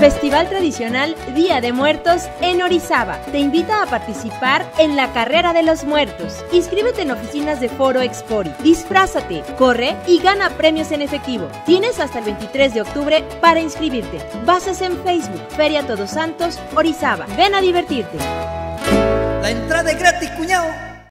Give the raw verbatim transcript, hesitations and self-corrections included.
Festival Tradicional Día de Muertos en Orizaba. Te invita a participar en la Carrera de los Muertos. Inscríbete en oficinas de Foro Expori. Disfrázate, corre y gana premios en efectivo. Tienes hasta el veintitrés de octubre para inscribirte. Bases en Facebook, Feria Todos Santos, Orizaba. Ven a divertirte. La entrada es gratis, cuñado.